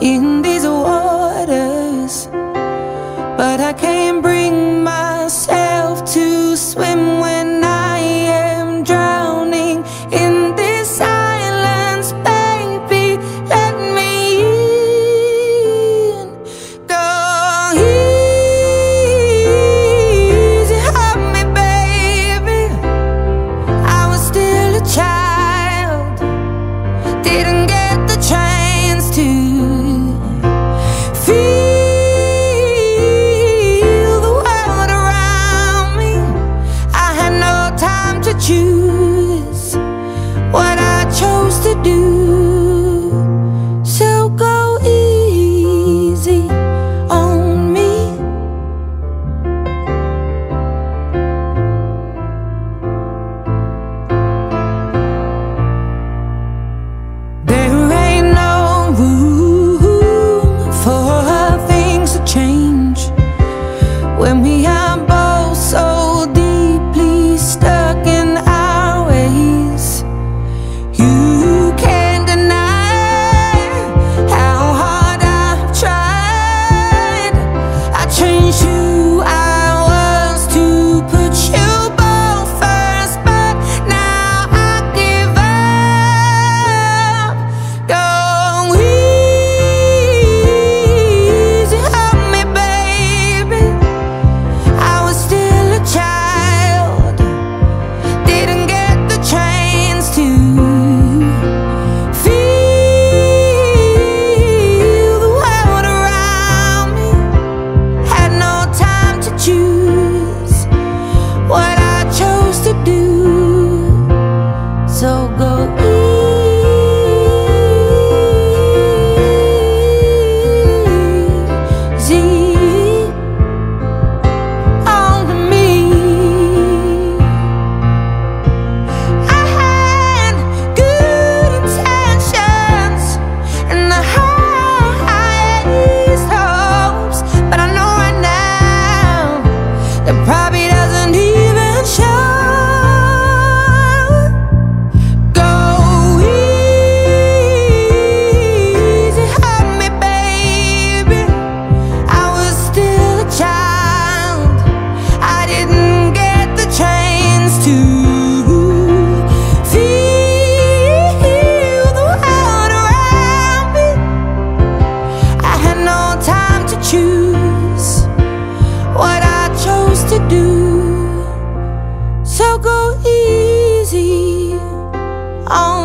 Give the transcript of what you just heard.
in these waters, but I can't bring myself to swim when I am drowning in this silence. Baby, let me in. Go easy on me, baby. I was still a child, didn't get the chance to feel the world around me. I had no time to choose what I chose to do. So go easy on me. There ain't no room for things to change when we are both so deeply stuck in our ways. You can't deny how hard I've tried. I changed who I was to put you both first, but now I give up. Go easy on me, baby. I was still a child, didn't get the chance to feel the world around me. Had no time to choose what I chose to do. So go easy on me. I had good intentions and the highest hopes, but I know right now that probably doesn't even show. Go easy on me, baby. I was still a child, I didn't get the chance to feel the world around me. I had no time to choose what I chose to do. So go easy on